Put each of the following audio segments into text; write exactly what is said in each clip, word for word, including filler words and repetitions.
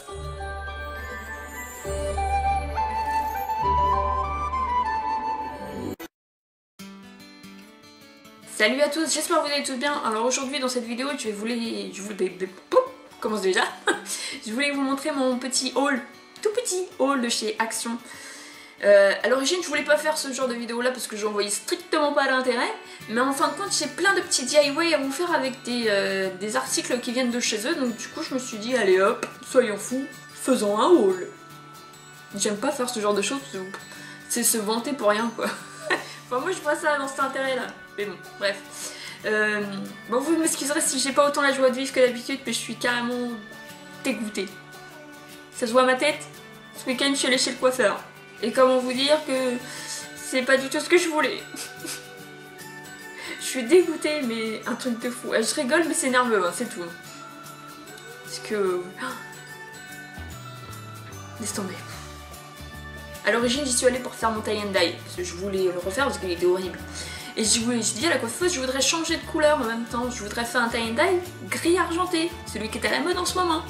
Salut à tous, j'espère que vous allez tous bien. Alors aujourd'hui dans cette vidéo je vais vous les... Je vous... Commence déjà. Je voulais vous montrer mon petit haul, tout petit haul de chez Action. Euh, à l'origine je voulais pas faire ce genre de vidéo là parce que j'en voyais strictement pas d'intérêt. Mais en fin de compte j'ai plein de petits D I Y à vous faire avec des, euh, des articles qui viennent de chez eux. Donc du coup je me suis dit allez hop, soyons fous, faisons un haul. J'aime pas faire ce genre de choses, c'est se vanter pour rien quoi. Enfin moi je vois ça dans cet intérêt là. Mais bon, bref. Euh, bon, vous m'excuserez si j'ai pas autant la joie de vivre que d'habitude, mais je suis carrément dégoûtée. Ça se voit à ma tête? Ce week-end, je suis allée chez le coiffeur. Et comment vous dire que c'est pas du tout ce que je voulais. Je suis dégoûtée, mais un truc de fou. Je rigole, mais c'est nerveux, hein, c'est tout. Parce que... Laisse tomber. À l'origine, j'y suis allée pour faire mon tie and dye, parce que je voulais le refaire parce qu'il était horrible. Et j'ai dit à la coiffeuse, je voudrais changer de couleur en même temps. Je voudrais faire un tie and dye gris argenté, celui qui est à la mode en ce moment.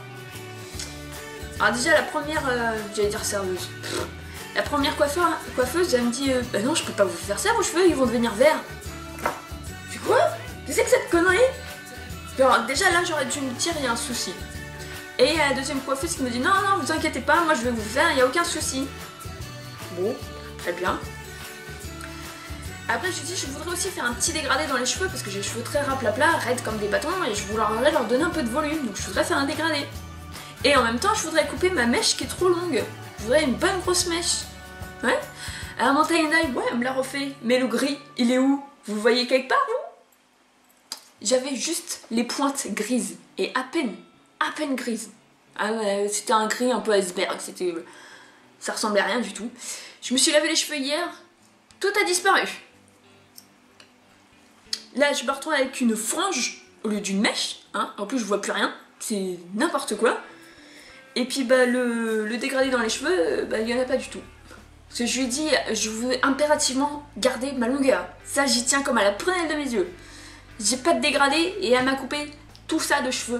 Alors déjà la première, euh, j'allais dire serveuse. La première coiffeur, coiffeuse, elle me dit, euh, bah non je peux pas vous faire ça, vos cheveux ils vont devenir verts. Je dis quoi? Qu'est-ce que c'est que cette connerie? Alors déjà là j'aurais dû me dire il y a un souci. Et la deuxième coiffeuse qui me dit non non vous inquiétez pas, moi je vais vous faire, il n'y a aucun souci. Bon, très bien. Après je dis je voudrais aussi faire un petit dégradé dans les cheveux parce que j'ai les cheveux très raplapla, raides comme des bâtons et je voudrais leur donner un peu de volume, donc je voudrais faire un dégradé. Et en même temps je voudrais couper ma mèche qui est trop longue, je voudrais une bonne grosse mèche. Ouais. Alors mon tie and dye, ouais elle me l'a refait, mais le gris il est où? Vous le voyez quelque part vous? J'avais juste les pointes grises et à peine, à peine grises. Ah ouais, c'était un gris un peu iceberg, c'était, ça ressemblait à rien du tout. Je me suis lavé les cheveux hier, tout a disparu. Là, je me retrouve avec une frange au lieu d'une mèche, hein. En plus je vois plus rien, c'est n'importe quoi. Et puis bah le, le dégradé dans les cheveux, bah il y en a pas du tout. Parce que je lui ai dit, je veux impérativement garder ma longueur. Ça j'y tiens comme à la prunelle de mes yeux. J'ai pas de dégradé et elle m'a coupé tout ça de cheveux.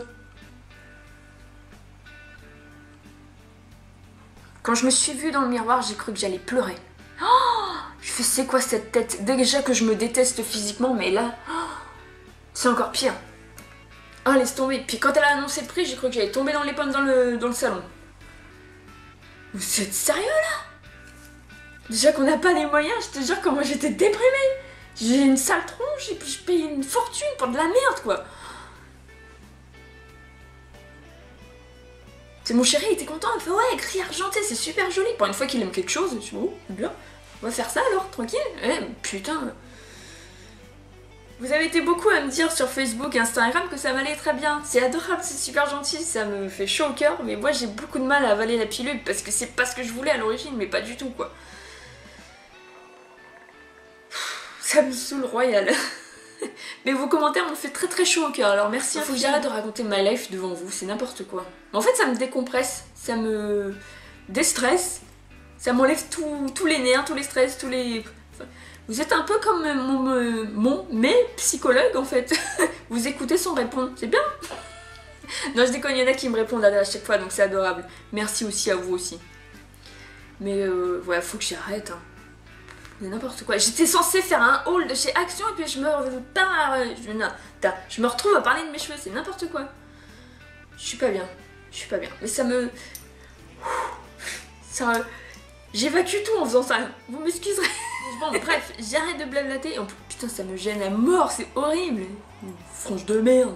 Quand je me suis vue dans le miroir, j'ai cru que j'allais pleurer. Oh, je fais c'est quoi cette tête? Déjà que je me déteste physiquement, mais là, oh, c'est encore pire. Oh laisse tomber. Puis quand elle a annoncé le prix, j'ai cru que j'allais tomber dans les pommes dans le, dans le salon. Vous êtes sérieux là? Déjà qu'on n'a pas les moyens, je te jure comment j'étais déprimée. J'ai une sale tronche et puis je paye une fortune pour de la merde quoi. C'est mon chéri, il était content, il me fait ouais, gris argenté, c'est super joli. Pour une fois qu'il aime quelque chose, je suis oh, bien. On va faire ça alors, tranquille. Eh, putain. Vous avez été beaucoup à me dire sur Facebook et Instagram que ça m'allait très bien. C'est adorable, c'est super gentil, ça me fait chaud au cœur. Mais moi j'ai beaucoup de mal à avaler la pilule parce que c'est pas ce que je voulais à l'origine, mais pas du tout quoi. Ça me saoule royal. Mais vos commentaires m'ont fait très très chaud au cœur, alors merci. Il faut que j'arrête de raconter ma life devant vous, c'est n'importe quoi. En fait ça me décompresse, ça me déstresse, ça m'enlève tous les nerfs, tous les stress, tous les... Enfin, vous êtes un peu comme mon, mon mais psychologue en fait. Vous écoutez sans répondre, c'est bien. Non je déconne, il y en a qui me répondent à chaque fois donc c'est adorable. Merci aussi à vous aussi. Mais euh, voilà, faut que j'arrête hein. Mais n'importe quoi. J'étais censée faire un haul de chez Action et puis je me, je, non, je me retrouve à parler de mes cheveux, c'est n'importe quoi. Je suis pas bien. Je suis pas bien. Mais ça me... Ça... J'évacue tout en faisant ça. Vous m'excuserez. Bon, bref, j'arrête de blablater. Et en plus, putain, ça me gêne à mort, c'est horrible. Une frange de merde.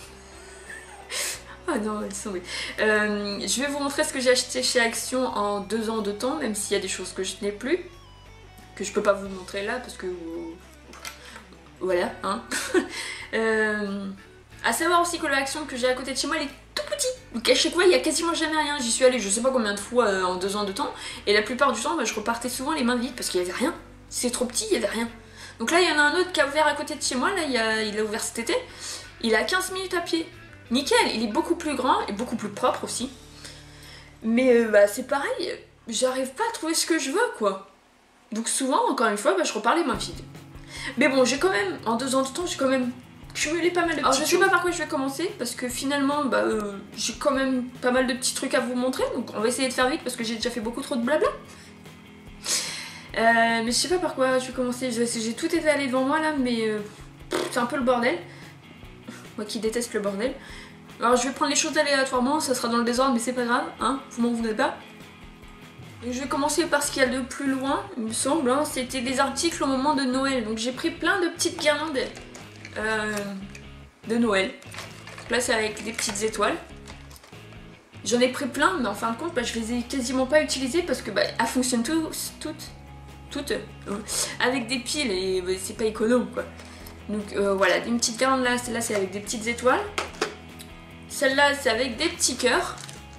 Ah non, elles sont... Euh, je vais vous montrer ce que j'ai acheté chez Action en deux ans de temps, même s'il y a des choses que je n'ai plus. Que je peux pas vous montrer là parce que... Voilà, hein. euh, à savoir aussi que l'Action que j'ai à côté de chez moi, elle est tout petit. Donc à chaque fois, il y a quasiment jamais rien. J'y suis allée je sais pas combien de fois euh, en deux ans de temps. Et la plupart du temps, bah, je repartais souvent les mains vides parce qu'il y avait rien. C'est trop petit, il y avait rien. Donc là, il y en a un autre qui a ouvert à côté de chez moi. Là, il a, il a ouvert cet été. Il a quinze minutes à pied. Nickel, il est beaucoup plus grand et beaucoup plus propre aussi. Mais euh, bah, c'est pareil, j'arrive pas à trouver ce que je veux, quoi. Donc souvent, encore une fois, bah, je repars les mains vides. Mais bon, j'ai quand même, en deux ans de temps, j'ai quand même cumuler pas mal de petits. Alors je sais pas par quoi je vais commencer parce que finalement bah, euh, j'ai quand même pas mal de petits trucs à vous montrer, donc on va essayer de faire vite parce que j'ai déjà fait beaucoup trop de blabla. Euh, mais je sais pas par quoi je vais commencer, j'ai tout étalé devant moi là, mais euh, c'est un peu le bordel. Moi qui déteste le bordel. Alors je vais prendre les choses aléatoirement, ça sera dans le désordre mais c'est pas grave, hein, vous m'en voulez pas. Et je vais commencer par ce qu'il y a de plus loin, il me semble, hein, c'était des articles au moment de Noël. Donc j'ai pris plein de petites guirlandes euh, de Noël. Là c'est avec des petites étoiles. J'en ai pris plein mais en fin de compte bah, je les ai quasiment pas utilisées parce que bah, elles fonctionnent tous, toutes, toutes euh, avec des piles et bah, c'est pas économe quoi. Donc euh, voilà, une petite guirlande là, celle-là c'est avec des petites étoiles. Celle-là c'est avec des petits cœurs.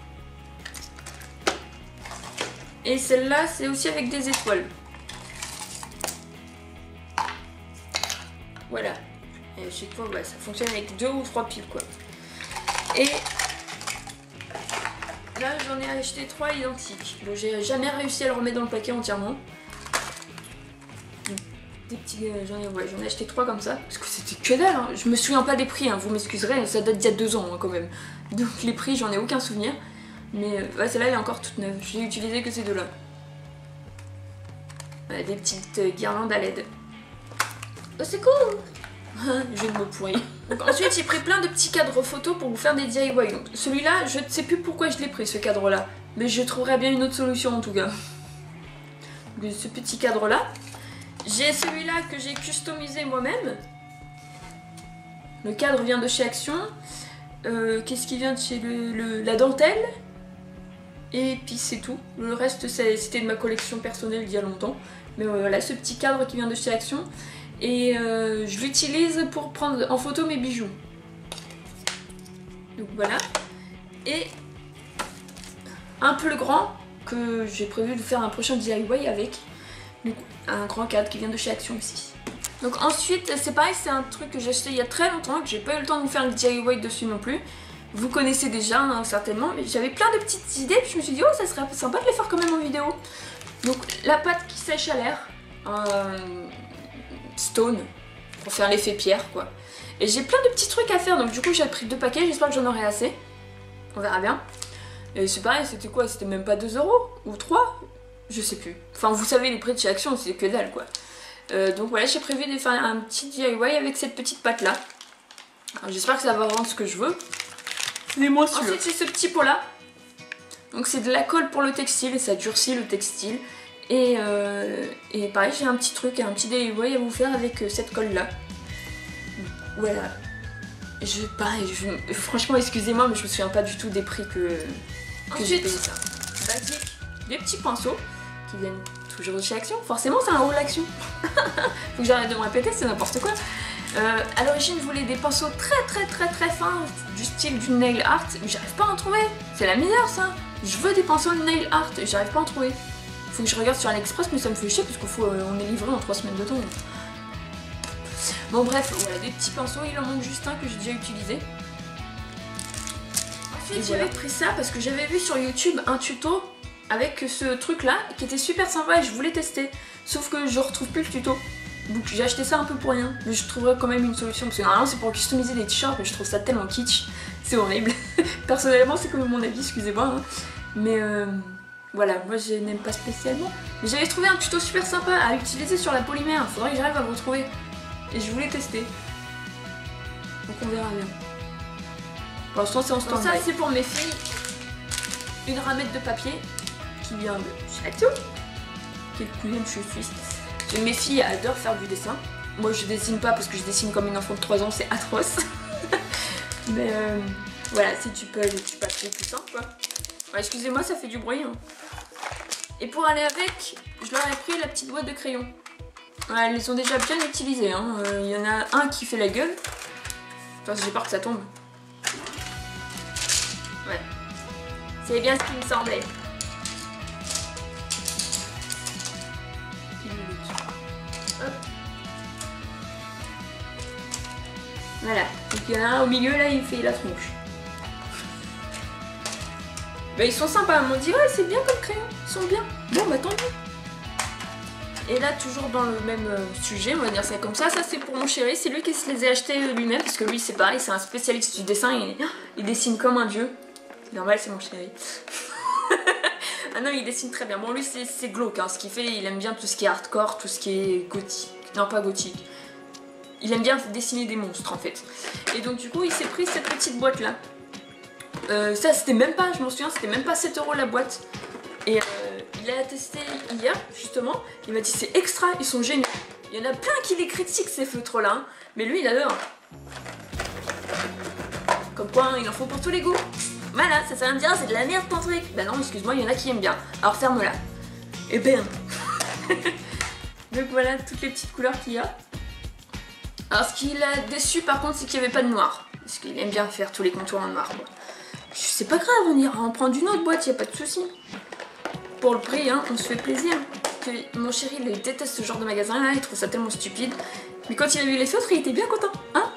Et celle-là c'est aussi avec des étoiles. Voilà. Et à chaque fois bah, ça fonctionne avec deux ou trois piles quoi. Et là j'en ai acheté trois identiques. Bon, j'ai jamais réussi à le remettre dans le paquet entièrement. Des petits, euh, j'en ai, ouais, j'en ai acheté trois comme ça, parce que c'était que dalle, hein. Je me souviens pas des prix, hein, vous m'excuserez, ça date d'il y a deux ans hein, quand même. Donc les prix, j'en ai aucun souvenir. Mais euh, ouais, celle-là elle est encore toute neuve, je l'ai utilisé que ces deux-là. Voilà, des petites euh, guirlandes à L E D. Oh c'est cool. Je vais me pourrir. Donc ensuite j'ai pris plein de petits cadres photos pour vous faire des D I Y. Donc celui-là, je ne sais plus pourquoi je l'ai pris ce cadre-là, mais je trouverai bien une autre solution en tout cas. Donc, ce petit cadre-là. J'ai celui-là que j'ai customisé moi-même. Le cadre vient de chez Action. Euh, Qu'est-ce qui vient de chez le, le, la dentelle. Et puis c'est tout. Le reste c'était de ma collection personnelle d'il y a longtemps. Mais euh, voilà, ce petit cadre qui vient de chez Action. Et euh, je l'utilise pour prendre en photo mes bijoux. Donc voilà. Et un peu le grand que j'ai prévu de faire un prochain D I Y avec. Donc, un grand cadre qui vient de chez Action aussi. Donc ensuite c'est pareil, c'est un truc que j'ai acheté il y a très longtemps, que j'ai pas eu le temps de vous faire le D I Y dessus non plus. Vous connaissez déjà hein, certainement, mais j'avais plein de petites idées puis je me suis dit oh ça serait sympa de les faire quand même en vidéo. Donc la pâte qui sèche à l'air, euh, stone, pour faire l'effet pierre quoi. Et j'ai plein de petits trucs à faire donc du coup j'ai pris deux paquets, j'espère que j'en aurai assez. On verra bien. Et c'est pareil, c'était quoi? C'était même pas deux euros ou trois? Je sais plus. Enfin, vous savez, les prix de chez Action, c'est que dalle, quoi. Euh, donc voilà, j'ai prévu de faire un petit D I Y avec cette petite pâte-là. J'espère que ça va rendre ce que je veux. C'est moi celui-là. Ensuite, c'est ce petit pot-là. Donc c'est de la colle pour le textile, et ça durcit le textile. Et, euh, et pareil, j'ai un petit truc, un petit D I Y à vous faire avec cette colle-là. Voilà. Je, pareil, je, franchement, excusez-moi, mais je me souviens pas du tout des prix que, que j'ai payé ça. Basique, des petits pinceaux. Qui viennent toujours de chez Action. Forcément c'est un haul Action. Faut que j'arrête de me répéter, c'est n'importe quoi. Euh, à l'origine je voulais des pinceaux très très très très fins du style du nail art, mais j'arrive pas à en trouver. C'est la meilleure ça. Je veux des pinceaux de nail art et j'arrive pas à en trouver. Faut que je regarde sur AliExpress mais ça me fait chier parce qu'on euh, est livré en trois semaines de temps. Bon bref, voilà des petits pinceaux, il en manque juste un que j'ai déjà utilisé. Ensuite j'avais voilà. pris ça parce que j'avais vu sur YouTube un tuto avec ce truc là qui était super sympa et je voulais tester, sauf que je retrouve plus le tuto, donc j'ai acheté ça un peu pour rien, mais je trouverai quand même une solution parce que normalement c'est pour customiser des t-shirts mais je trouve ça tellement kitsch, c'est horrible. Personnellement c'est comme mon avis, excusez-moi hein. Mais euh, voilà, moi je n'aime pas spécialement, mais j'avais trouvé un tuto super sympa à utiliser sur la polymère, faudrait que j'arrive à le retrouver et je voulais tester, donc on verra bien. Pour l'instant c'est en stand-by. Ça c'est pour mes filles, une ramette de papier qui vient de chez Action, qui est le cousin de chez Suisse. Mes filles adorent faire du dessin. Moi je dessine pas parce que je dessine comme une enfant de trois ans, c'est atroce. Mais euh, voilà, si tu peux, tu peux acheter plus simple quoi. Ouais, excusez-moi, ça fait du bruit. Hein. Et pour aller avec, je leur ai pris la petite boîte de crayons. Ouais, elles les ont déjà bien utilisées. Hein. Euh, il y en a un qui fait la gueule. Enfin, j'ai peur que ça tombe. Ouais. C'est bien ce qui me semblait. Hop. Voilà, donc il y en a un au milieu là, il fait la tronche. Bah ils sont sympas, on dit ouais c'est bien comme crayon, ils sont bien. Bon bah tant mieux. Et là, toujours dans le même euh, sujet, on va dire ça comme ça. Ça, c'est pour mon chéri. C'est lui qui se les a achetés euh, lui-même. Parce que lui, c'est pareil, c'est un spécialiste du dessin. Il, il dessine comme un dieu. Normal, c'est mon chéri. Ah non, il dessine très bien. Bon, lui, c'est glauque. Hein. Ce qu'il fait, il aime bien tout ce qui est hardcore, tout ce qui est gothique. Non, pas gothique. Il aime bien dessiner des monstres, en fait. Et donc, du coup, il s'est pris cette petite boîte-là. Euh, ça, c'était même pas, je m'en souviens, c'était même pas sept euros la boîte. Et euh, il a testé hier, justement. Il m'a dit, c'est extra, ils sont géniaux. Il y en a plein qui les critiquent, ces feutres-là. Hein. Mais lui, il adore. Comme quoi, hein, il en faut pour tous les goûts. Voilà, ça, ça va me dire, c'est de la merde ton truc. Bah non, excuse-moi, il y en a qui aiment bien. Alors ferme-la. Et bam. Donc voilà, toutes les petites couleurs qu'il y a. Alors ce qui l'a déçu par contre, c'est qu'il n'y avait pas de noir. Parce qu'il aime bien faire tous les contours en noir. Quoi. C'est pas grave, on ira en prendre une autre boîte, il n'y a pas de souci. Pour le prix, hein, on se fait plaisir. Parce que mon chéri, il déteste ce genre de magasin là, il trouve ça tellement stupide. Mais quand il a vu les feutres, il était bien content. Hein.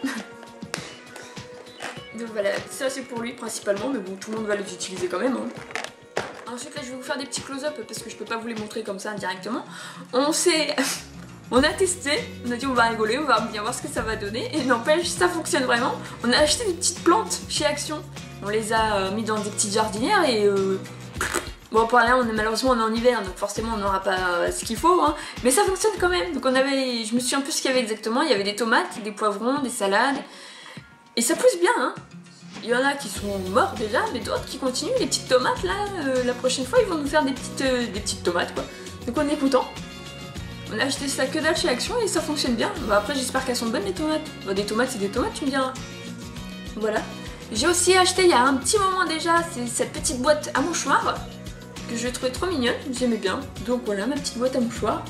Donc voilà, ça c'est pour lui principalement, mais bon, tout le monde va les utiliser quand même. Hein. Ensuite là, je vais vous faire des petits close-up parce que je peux pas vous les montrer comme ça directement. On s'est... On a testé, on a dit on va rigoler, on va bien voir ce que ça va donner. Et n'empêche, ça fonctionne vraiment. On a acheté des petites plantes chez Action. On les a euh, mis dans des petites jardinières et... Euh... Bon, par là, on est, malheureusement, on est en hiver, donc forcément, on n'aura pas euh, ce qu'il faut. Hein. Mais ça fonctionne quand même. Donc on avait... Je me souviens plus ce qu'il y avait exactement. Il y avait des tomates, des poivrons, des salades. Et ça pousse bien, hein. Il y en a qui sont morts déjà, mais d'autres qui continuent. Les petites tomates, là, euh, la prochaine fois, ils vont nous faire des petites, euh, des petites tomates, quoi. Donc on est content. On a acheté ça que dalle chez Action et ça fonctionne bien. Bah, après, j'espère qu'elles sont bonnes, les tomates. Bah, des tomates, c'est des tomates, tu me diras. Voilà. J'ai aussi acheté, il y a un petit moment déjà, c'est cette petite boîte à mouchoirs que je trouvais trop mignonne, j'aimais bien. Donc voilà, ma petite boîte à mouchoirs.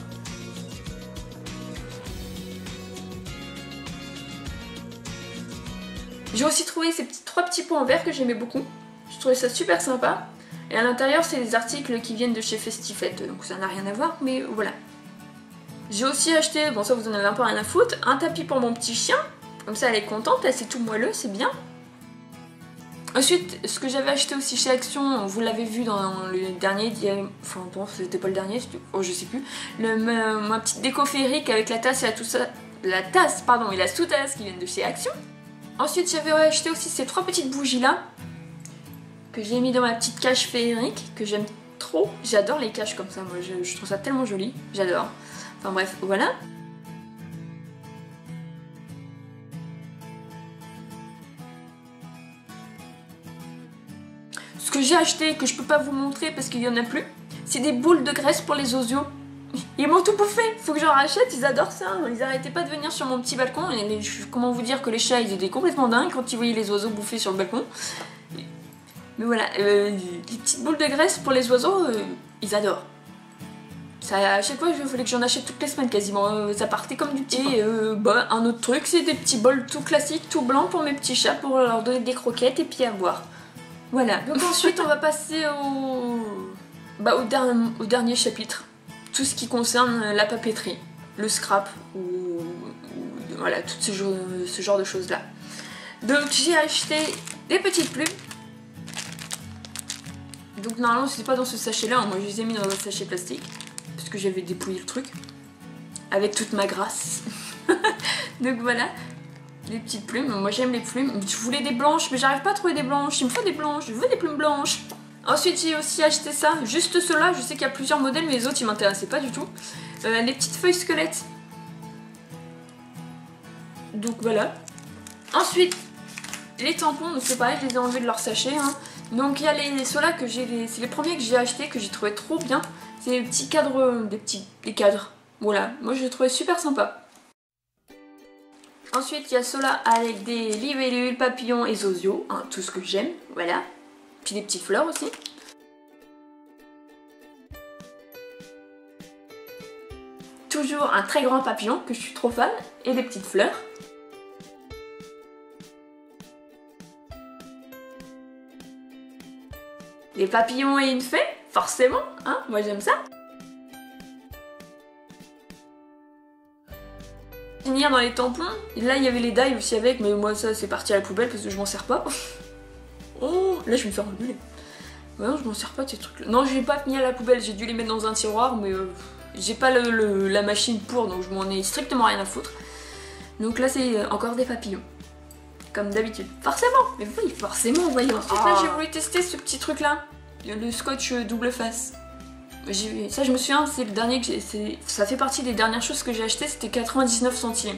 J'ai aussi trouvé ces petits, trois petits pots en verre que j'aimais beaucoup. Je trouvais ça super sympa. Et à l'intérieur, c'est des articles qui viennent de chez Festifette, donc ça n'a rien à voir, mais voilà. J'ai aussi acheté, bon ça vous en avez un peu rien à foutre, un tapis pour mon petit chien. Comme ça elle est contente, elle c'est tout moelleux, c'est bien. Ensuite, ce que j'avais acheté aussi chez Action, vous l'avez vu dans le dernier, enfin bon, c'était pas le dernier, oh je sais plus, le, ma, ma petite déco féerique avec la tasse et la, tout ça, la tasse pardon, et la sous-tasse qui viennent de chez Action. Ensuite, j'avais acheté aussi ces trois petites bougies là, que j'ai mis dans ma petite cage féerique, que j'aime trop. J'adore les cages comme ça, moi je, je trouve ça tellement joli, j'adore. Enfin bref, voilà. Ce que j'ai acheté, que je peux pas vous montrer parce qu'il y en a plus, c'est des boules de graisse pour les osios. Ils m'ont tout bouffé, faut que j'en rachète, ils adorent ça. Ils arrêtaient pas de venir sur mon petit balcon. Et les, comment vous dire que les chats, ils étaient complètement dingues quand ils voyaient les oiseaux bouffer sur le balcon. Mais voilà, euh, les petites boules de graisse pour les oiseaux, euh, ils adorent. Ça, à chaque fois, il fallait que j'en achète toutes les semaines quasiment. Euh, ça partait comme du petit. Et euh, bah, un autre truc, c'est des petits bols tout classiques, tout blancs pour mes petits chats, pour leur donner des croquettes et puis à boire. Voilà. Donc ensuite, on va passer au, bah, au, der au dernier chapitre. Tout ce qui concerne la papeterie, le scrap, ou, ou voilà, tout ce genre, ce genre de choses-là. Donc j'ai acheté des petites plumes. Donc normalement, c'est pas dans ce sachet-là, moi je les ai mis dans un sachet plastique. Parce que j'avais dépouillé le truc avec toute ma grâce. Donc voilà, les petites plumes. Moi j'aime les plumes. Je voulais des blanches, mais j'arrive pas à trouver des blanches. Il me faut des blanches, je veux des plumes blanches. Ensuite j'ai aussi acheté ça, juste ceux-là. Je sais qu'il y a plusieurs modèles, mais les autres ils m'intéressaient pas du tout. Euh, les petites feuilles squelettes. Donc voilà. Ensuite, les tampons, c'est pareil, je les ai enlevés de leur sachet. Hein. Donc il y a les ceux-là que j'ai, c'est les premiers que j'ai achetés, que j'ai trouvé trop bien. C'est des petits cadres, des petits des cadres. Voilà, moi je les trouvais super sympa. Ensuite il y a ceux-là avec des libellules, papillons et zozio, hein, tout ce que j'aime, voilà. Puis des petites fleurs aussi. Toujours un très grand papillon que je suis trop fan et des petites fleurs. Des papillons et une fée, forcément, hein, moi j'aime ça. Finir dans les tampons, et là il y avait les die aussi avec, mais moi ça c'est parti à la poubelle parce que je m'en sers pas. Oh, là je vais me faire engueuler. Ouais, non, je m'en sers pas de ces trucs là. Non, je l'ai pas mis à la poubelle, j'ai dû les mettre dans un tiroir, mais euh, J'ai pas le, le, la machine pour, donc je m'en ai strictement rien à foutre. Donc là c'est encore des papillons. Comme d'habitude. Forcément. Mais oui, forcément, voyons. Ensuite là j'ai voulu tester ce petit truc là. Le scotch double face. Ça je me souviens, c'est le dernier que j'ai. Ça fait partie des dernières choses que j'ai acheté, c'était quatre-vingt-dix-neuf centimes.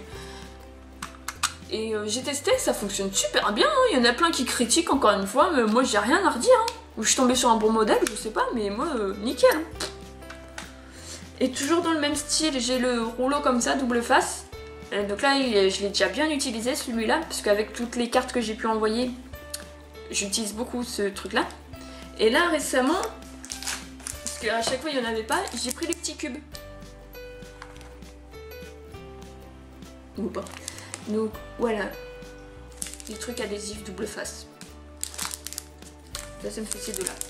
Et euh, j'ai testé, ça fonctionne super bien. Hein. Il y en a plein qui critiquent encore une fois, mais moi j'ai rien à redire. Hein. Ou je suis tombée sur un bon modèle, je sais pas, mais moi euh, nickel. Hein. Et toujours dans le même style, j'ai le rouleau comme ça, double face. Et donc là, je l'ai déjà bien utilisé celui-là, parce qu'avec toutes les cartes que j'ai pu envoyer, j'utilise beaucoup ce truc-là. Et là récemment, parce qu'à chaque fois il n'y en avait pas, j'ai pris les petits cubes. Ou pas. Donc voilà, des trucs adhésifs double face. Là ça me fait ces deux là.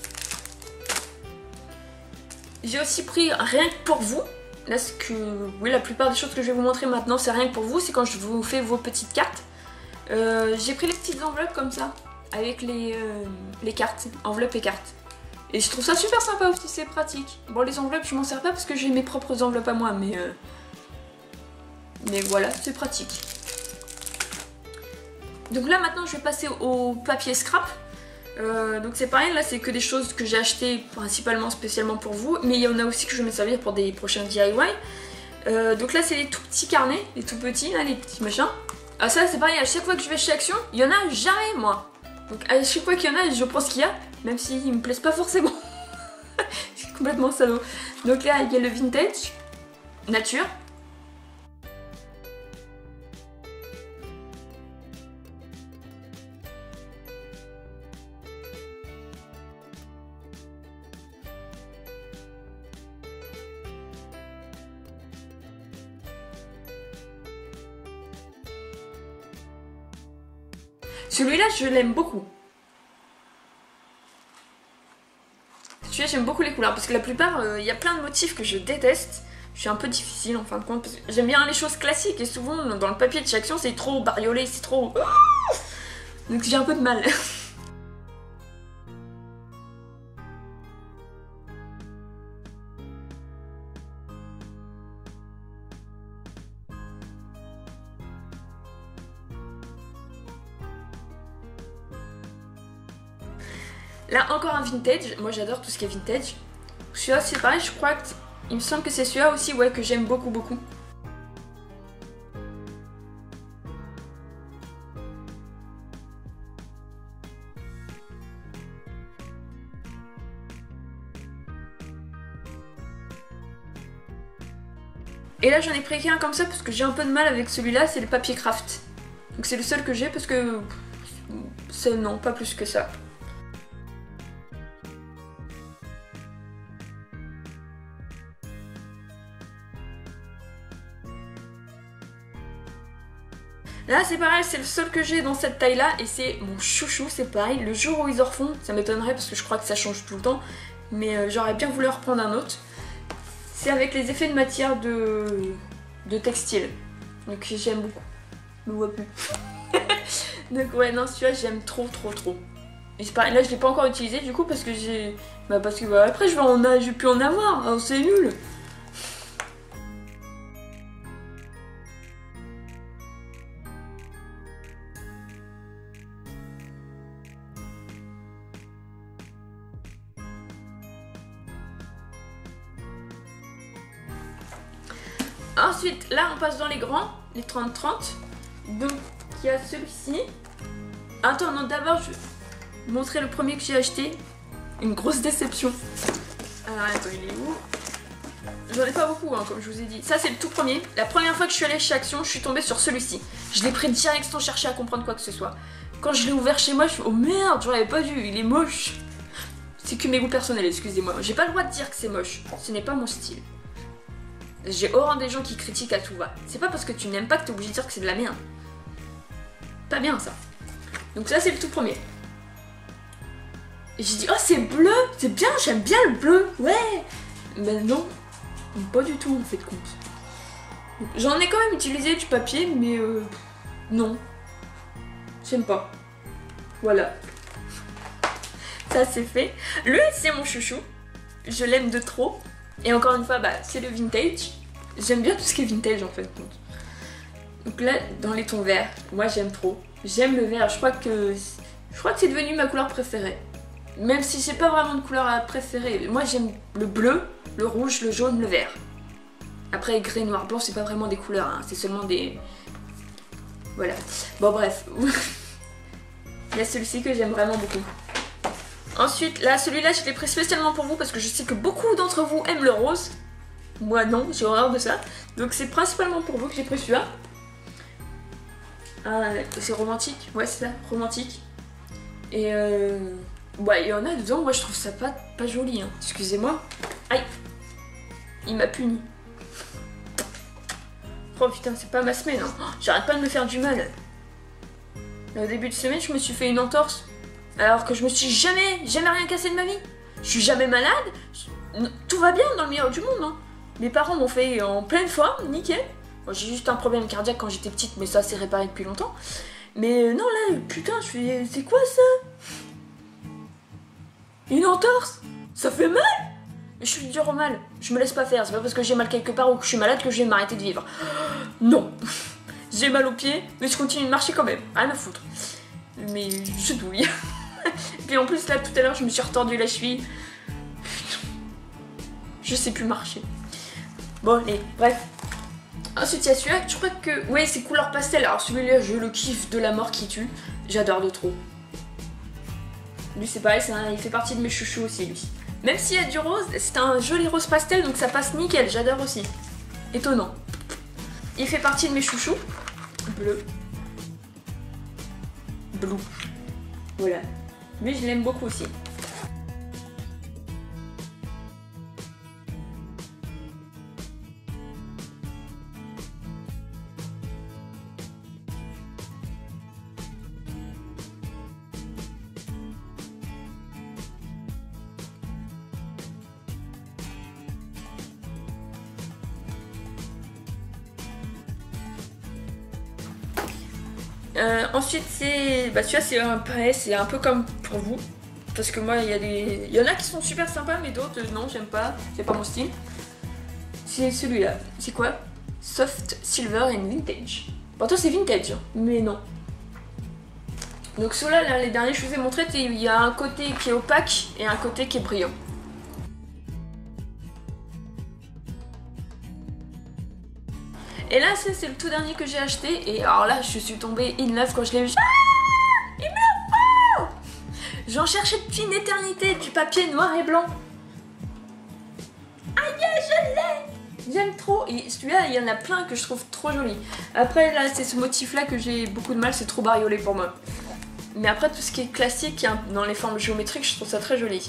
J'ai aussi pris rien que pour vous. Là ce que, oui, la plupart des choses que je vais vous montrer maintenant c'est rien que pour vous, c'est quand je vous fais vos petites cartes. Euh, j'ai pris les petites enveloppes comme ça, avec les, euh, les cartes, enveloppes et cartes. Et je trouve ça super sympa aussi, c'est pratique. Bon les enveloppes je m'en sers pas parce que j'ai mes propres enveloppes à moi, mais euh, mais voilà, c'est pratique. Donc là maintenant je vais passer au papier scrap. Euh, donc c'est pareil, là c'est que des choses que j'ai achetées principalement spécialement pour vous, mais il y en a aussi que je vais me servir pour des prochains D I Y. Euh, donc là c'est les tout petits carnets, les tout petits, là, les petits machins. Ah ça c'est pareil, à chaque fois que je vais chez Action, il y en a jamais moi. Donc à chaque fois qu'il y en a, je prends ce qu'il y a, même s'ils me plaisent pas forcément. C'est complètement salaud. Donc là il y a le vintage, nature. Celui-là, je l'aime beaucoup. Celui-là, j'aime beaucoup les couleurs parce que la plupart, il euh, y a plein de motifs que je déteste. Je suis un peu difficile en fin de compte parce que j'aime bien les choses classiques et souvent dans le papier de chez Action, c'est trop bariolé, c'est trop... Donc j'ai un peu de mal. Là encore un vintage, moi j'adore tout ce qui est vintage. Celui-là c'est pareil, je crois que... Il me semble que c'est celui-là aussi, ouais, que j'aime beaucoup beaucoup. Et là j'en ai pris qu'un comme ça parce que j'ai un peu de mal avec celui-là, c'est le papier craft. Donc c'est le seul que j'ai parce que... c'est non, pas plus que ça. Là c'est pareil, c'est le seul que j'ai dans cette taille là et c'est mon chouchou, c'est pareil. Le jour où ils en refont, ça m'étonnerait parce que je crois que ça change tout le temps, mais euh, j'aurais bien voulu reprendre un autre. C'est avec les effets de matière de, de textile, donc j'aime beaucoup. Je me vois plus. Donc ouais, non, celui-là j'aime trop trop trop. Et c'est pareil, là je l'ai pas encore utilisé du coup parce que j'ai... Bah parce que bah, après je vais en a... je vais plus en avoir, alors c'est nul. Ensuite, là on passe dans les grands, les trente trente. Donc il y a celui-ci. Attends, non, d'abord je vais vous montrer le premier que j'ai acheté. Une grosse déception. Alors attends, il est où? J'en ai pas beaucoup, hein, comme je vous ai dit. Ça c'est le tout premier. La première fois que je suis allée chez Action, je suis tombée sur celui-ci. Je l'ai pris direct sans chercher à comprendre quoi que ce soit. Quand je l'ai ouvert chez moi, je suis oh merde, j'en avais pas vu, il est moche. C'est que mes goûts personnels, excusez-moi. J'ai pas le droit de dire que c'est moche. Ce n'est pas mon style. J'ai horreur des gens qui critiquent à tout va. C'est pas parce que tu n'aimes pas que t'es obligé de dire que c'est de la merde. Pas bien ça. Donc ça c'est le tout premier. Et j'ai dit oh c'est bleu, c'est bien, j'aime bien le bleu, ouais. Mais non, pas du tout en fait compte. J'en ai quand même utilisé du papier, mais euh, non, j'aime pas. Voilà. Ça c'est fait. Lui c'est mon chouchou, je l'aime de trop. Et encore une fois, bah, c'est le vintage. J'aime bien tout ce qui est vintage en fait. Donc là, dans les tons verts, moi j'aime trop. J'aime le vert, je crois que je crois que c'est devenu ma couleur préférée. Même si j'ai pas vraiment de couleur préférée. Moi j'aime le bleu, le rouge, le jaune, le vert. Après gris, noir, blanc, c'est pas vraiment des couleurs, hein. C'est seulement des... Voilà. Bon bref. Il y a celui-ci que j'aime vraiment beaucoup. Ensuite, là, celui-là, je l'ai pris spécialement pour vous parce que je sais que beaucoup d'entre vous aiment le rose. Moi non, j'ai horreur de ça. Donc c'est principalement pour vous que j'ai pris celui-là. Ah, c'est romantique, ouais c'est ça, romantique. Et euh... bah il y en a dedans, moi je trouve ça pas, pas joli, hein. Excusez-moi. Aïe, il m'a puni. Oh putain, c'est pas ma semaine, hein. Oh, j'arrête pas de me faire du mal. Au début de semaine, je me suis fait une entorse. Alors que je me suis jamais, jamais rien cassé de ma vie. Je suis jamais malade. Tout va bien dans le meilleur du monde, hein. Mes parents m'ont fait en pleine forme, nickel. Bon, j'ai juste un problème cardiaque quand j'étais petite, mais ça c'est réparé depuis longtemps. Mais euh, non là, putain, je fais... C'est quoi ça? Une entorse? Ça fait mal? Je suis dure au mal, je me laisse pas faire. C'est pas parce que j'ai mal quelque part ou que je suis malade que je vais m'arrêter de vivre. Non. J'ai mal aux pieds, mais je continue de marcher quand même. Rien à foutre. Mais je douille. Puis en plus là, tout à l'heure, je me suis retordu la cheville. Je sais plus marcher. Bon, allez, bref. Ensuite, il y a celui-là, je crois que... Ouais, c'est couleur pastel. Alors celui-là, je le kiffe de la mort qui tue. J'adore de trop. Lui, c'est pareil, un... il fait partie de mes chouchous aussi, lui. Même s'il y a du rose, c'est un joli rose pastel, donc ça passe nickel. J'adore aussi. Étonnant. Il fait partie de mes chouchous. Bleu. Blue. Voilà. Lui, je l'aime beaucoup aussi. Euh, ensuite c'est... Bah celui-là c'est un pareil, c'est un peu comme pour vous. Parce que moi il y a des... Il y en a qui sont super sympas mais d'autres non j'aime pas. C'est pas mon style. C'est celui-là. C'est quoi? Soft Silver and Vintage. Pourtant c'est vintage, mais non. Donc ceux-là, là, les derniers que je vous ai montrés, il y a un côté qui est opaque et un côté qui est brillant. Et là, c'est le tout dernier que j'ai acheté. Et alors là, je suis tombée in love quand je l'ai vu. Ah, il me le faut. J'en cherchais depuis une éternité du papier noir et blanc. Aïe, je l'ai. J'aime trop. Et celui-là, il y en a plein que je trouve trop joli. Après, là, c'est ce motif-là que j'ai beaucoup de mal. C'est trop bariolé pour moi. Mais après, tout ce qui est classique, dans les formes géométriques, je trouve ça très joli.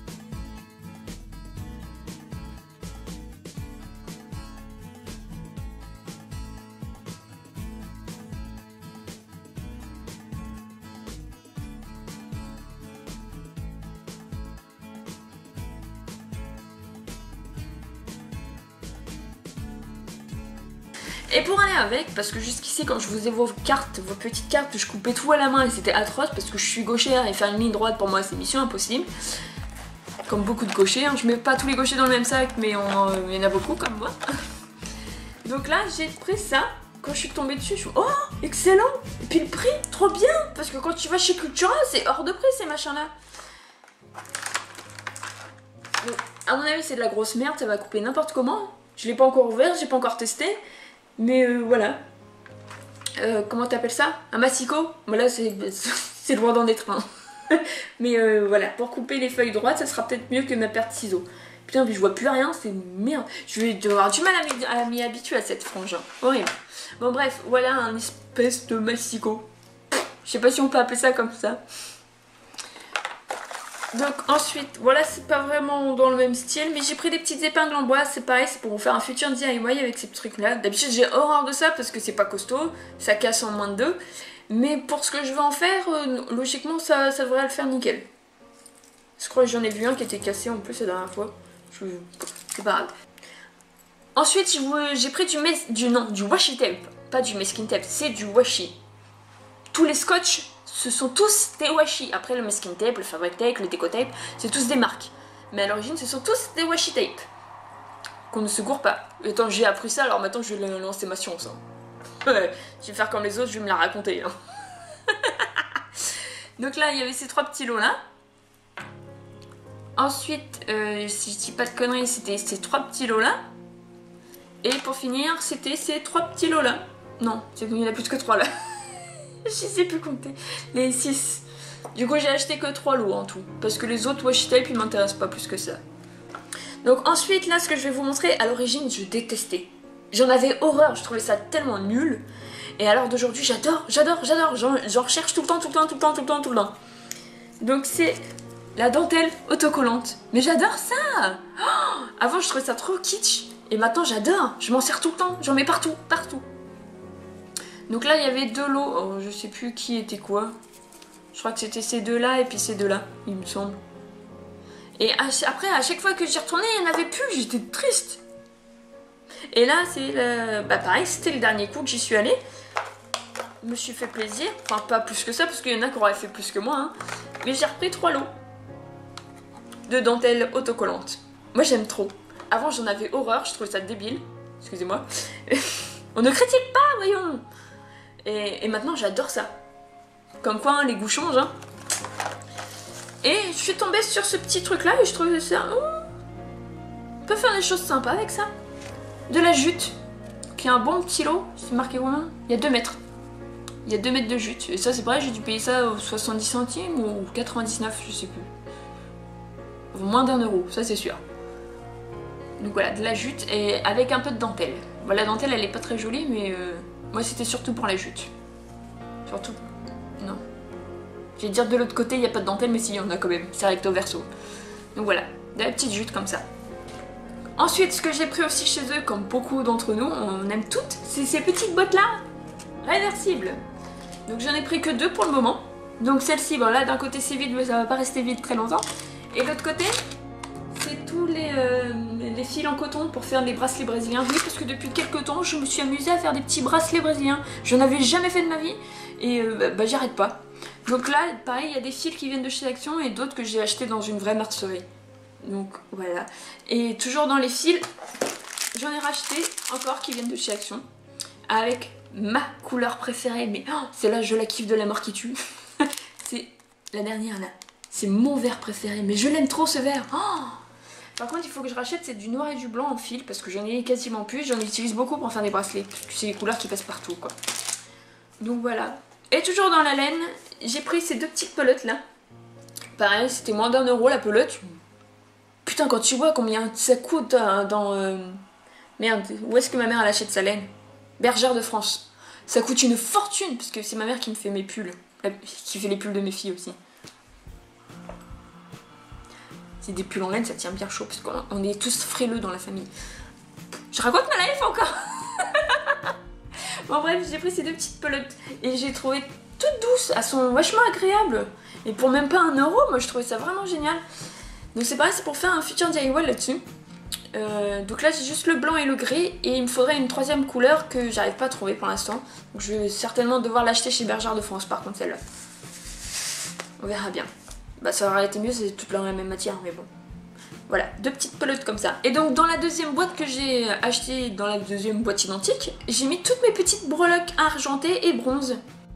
Et pour aller avec, parce que jusqu'ici quand je vous ai vos cartes, vos petites cartes, je coupais tout à la main et c'était atroce parce que je suis gauchère et faire une ligne droite pour moi c'est mission impossible. Comme beaucoup de gauchers, hein. Je mets pas tous les gauchers dans le même sac mais on, euh, il y en a beaucoup comme moi. Donc là j'ai pris ça, quand je suis tombée dessus je me suis dit, oh excellent. Et puis le prix, trop bien. Parce que quand tu vas chez Cultura c'est hors de prix ces machins là. Donc, à mon avis c'est de la grosse merde, ça va couper n'importe comment. Je l'ai pas encore ouvert, j'ai pas encore testé. Mais euh, voilà. Euh, comment t'appelles ça? Un massicot? Voilà, c'est loin d'en être un. Mais euh, voilà, pour couper les feuilles droites, ça sera peut-être mieux que ma paire de ciseaux. Putain, mais je vois plus rien, c'est merde. Je vais avoir du mal à m'y habituer à cette frange. Hein. Horrible. Bon bref, voilà un espèce de massicot. Je sais pas si on peut appeler ça comme ça. Donc ensuite, voilà, c'est pas vraiment dans le même style, mais j'ai pris des petites épingles en bois, c'est pareil, c'est pour vous faire un futur D I Y avec ces trucs là. D'habitude j'ai horreur de ça parce que c'est pas costaud, ça casse en moins de deux, mais pour ce que je veux en faire, euh, logiquement ça, ça devrait le faire nickel. Je crois que j'en ai vu un qui était cassé en plus la dernière fois, c'est pas grave. Ensuite j'ai pris du, du, non, du washi tape, pas du masking tape, c'est du washi. Tous les scotch, ce sont tous des washi. Après le masking tape, le fabric tape, le déco tape, c'est tous des marques. Mais à l'origine, ce sont tous des washi tape. qu'on ne se gourre pas. Attends, j'ai appris ça, alors maintenant je vais lancer ma science. Hein. Ouais, je vais faire comme les autres, je vais me la raconter. Hein. Donc là, il y avait ces trois petits lots là. Ensuite, euh, si je dis pas de conneries, c'était ces trois petits lots là. Et pour finir, c'était ces trois petits lots là. Non, il y en a plus que trois là. Je sais plus compter. Les six. Du coup, j'ai acheté que trois lots en tout. Parce que les autres washi tape, ils m'intéressent pas plus que ça. Donc ensuite, là, ce que je vais vous montrer, à l'origine, je détestais. J'en avais horreur, je trouvais ça tellement nul. Et alors d'aujourd'hui, j'adore, j'adore, j'adore. J'en recherche tout le temps, tout le temps, tout le temps, tout le temps, tout le temps. Donc c'est la dentelle autocollante. Mais j'adore ça. Oh, avant, je trouvais ça trop kitsch. Et maintenant, j'adore. Je m'en sers tout le temps. J'en mets partout, partout. Donc là, il y avait deux lots. Oh, je sais plus qui était quoi. Je crois que c'était ces deux-là et puis ces deux-là, il me semble. Et après, à chaque fois que j'y retournais, il n'y en avait plus. J'étais triste. Et là, c'est le... bah pareil, c'était le dernier coup que j'y suis allée. Je me suis fait plaisir. Enfin, pas plus que ça, parce qu'il y en a qui auraient fait plus que moi. Hein. Mais j'ai repris trois lots de dentelle autocollante. Moi, j'aime trop. Avant, j'en avais horreur. Je trouvais ça débile. Excusez-moi. On ne critique pas, voyons. Et, et maintenant, j'adore ça. Comme quoi, hein, les goûts changent. Hein. Et je suis tombée sur ce petit truc-là et je trouvais ça... Oh, on peut faire des choses sympas avec ça. De la jute, qui est un bon petit lot. C'est marqué combien? Il y a deux mètres. Il y a deux mètres de jute. Et ça, c'est pareil, j'ai dû payer ça aux soixante-dix centimes ou quatre-vingt-dix-neuf, je sais plus. Moins d'un euro, ça c'est sûr. Donc voilà, de la jute et avec un peu de dentelle. Bon, la dentelle, elle est pas très jolie, mais euh, moi, c'était surtout pour la jute. Surtout. Non. Je vais dire de l'autre côté, il n'y a pas de dentelle, mais si, il y en a quand même. C'est recto verso. Donc voilà, de la petite jute comme ça. Ensuite, ce que j'ai pris aussi chez eux, comme beaucoup d'entre nous, on aime toutes, c'est ces petites bottes-là, réversibles. Donc j'en ai pris que deux pour le moment. Donc celle-ci, bon là d'un côté c'est vide, mais ça va pas rester vide très longtemps. Et de l'autre côté, c'est tous les, euh, les fils en coton pour faire des bracelets brésiliens. Oui, parce que depuis quelques temps, je me suis amusée à faire des petits bracelets brésiliens. Je n'en avais jamais fait de ma vie et euh, bah, bah j'arrête pas. Donc là, pareil, il y a des fils qui viennent de chez Action et d'autres que j'ai achetés dans une vraie mercerie. Donc voilà. Et toujours dans les fils, j'en ai racheté encore qui viennent de chez Action. Avec ma couleur préférée. Mais oh, celle-là, je la kiffe de la mort qui tue. C'est la dernière là. C'est mon vert préféré. Mais je l'aime trop ce vert. Oh, par contre, il faut que je rachète, c'est du noir et du blanc en fil. Parce que j'en ai quasiment plus. J'en utilise beaucoup pour faire des bracelets. Parce que c'est les couleurs qui passent partout quoi. Donc voilà. Et toujours dans la laine, j'ai pris ces deux petites pelotes là. Pareil, c'était moins d'un euro la pelote. Putain, quand tu vois combien ça coûte hein, dans... Euh... Merde, où est-ce que ma mère elle achète sa laine? Bergère de France. Ça coûte une fortune, parce que c'est ma mère qui me fait mes pulls. Qui fait les pulls de mes filles aussi. C'est des pulls en laine, ça tient bien chaud, parce qu'on est tous frileux dans la famille. Je raconte ma life encore. Bon bref, j'ai pris ces deux petites pelotes. Et j'ai trouvé toutes douces, elles sont vachement agréables. Et pour même pas un euro, moi je trouvais ça vraiment génial. Donc c'est pareil, c'est pour faire un futur D I Y là-dessus. Euh, donc là j'ai juste le blanc et le gris et il me faudrait une troisième couleur que j'arrive pas à trouver pour l'instant. Donc je vais certainement devoir l'acheter chez Bergère de France par contre celle-là. On verra bien. Bah ça aurait été mieux, c'est toute la même matière mais bon. Voilà, deux petites pelotes comme ça. Et donc dans la deuxième boîte que j'ai achetée, dans la deuxième boîte identique, j'ai mis toutes mes petites breloques argentées et bronze.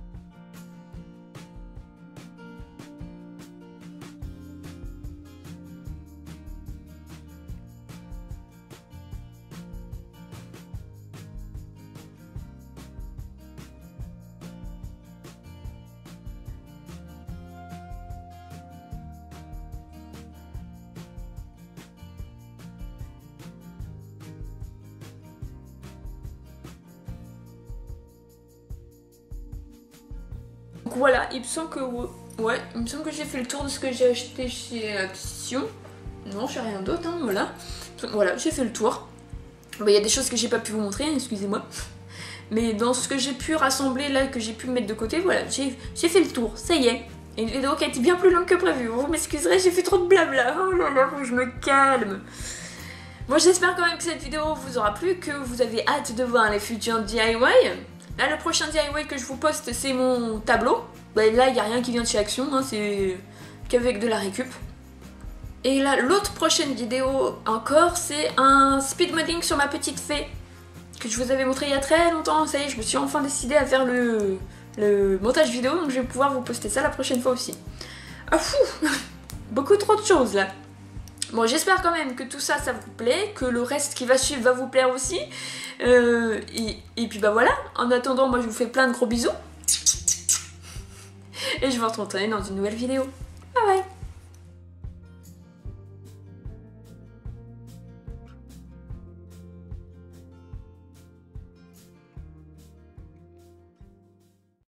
Donc voilà, il me semble que ouais, il me semble que j'ai fait le tour de ce que j'ai acheté chez Action. Non, j'ai rien d'autre, hein, voilà. Voilà, j'ai fait le tour. Il y a des choses que j'ai pas pu vous montrer, excusez-moi. Mais dans ce que j'ai pu rassembler là, que j'ai pu mettre de côté, voilà, j'ai fait le tour, ça y est. Et une vidéo qui a été bien plus longue que prévu. Vous m'excuserez, j'ai fait trop de blabla. Oh là là, faut que je me calme. Bon, j'espère quand même que cette vidéo vous aura plu, que vous avez hâte de voir les futurs D I Y. Là, le prochain D I Y que je vous poste, c'est mon tableau. Bah, là, il n'y a rien qui vient de chez Action, hein, c'est qu'avec de la récup. Et là, l'autre prochaine vidéo encore, c'est un speed modding sur ma petite fée que je vous avais montré il y a très longtemps. Ça y est, je me suis enfin décidée à faire le, le montage vidéo, donc je vais pouvoir vous poster ça la prochaine fois aussi. Ah fou, beaucoup trop de choses là. Bon, j'espère quand même que tout ça, ça vous plaît, que le reste qui va suivre va vous plaire aussi. Euh, et, et puis bah voilà, en attendant, moi je vous fais plein de gros bisous. Et je vous retrouve dans une nouvelle vidéo. Bye bye.